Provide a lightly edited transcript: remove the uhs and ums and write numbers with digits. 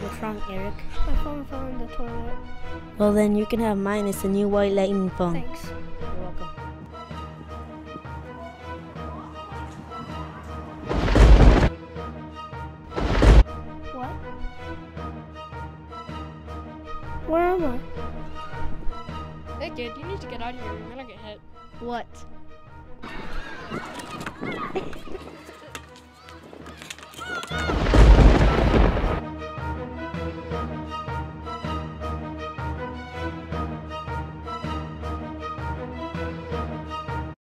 What's wrong, Eric? My phone fell in the toilet. Well, then you can have mine. It's a new white lightning phone. Thanks. You're welcome. What? Where am I? Hey kid, you need to get out of here. You're gonna get hit. What?